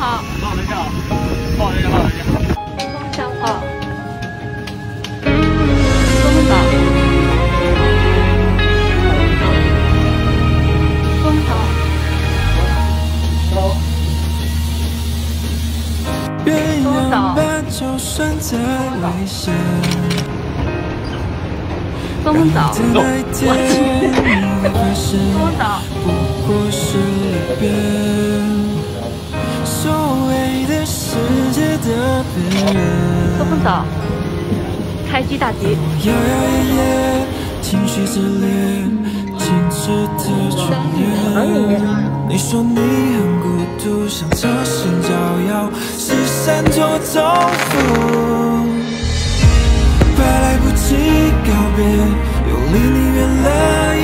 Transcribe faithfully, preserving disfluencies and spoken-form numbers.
好。 帮我一下，帮我一下，帮我一下。 风向好。风导。风导。风。风导。风导。风导。风导，开机大吉。 你说你很孤独，想侧身照耀，是闪脱重复，怕来不及告别，用力你远了。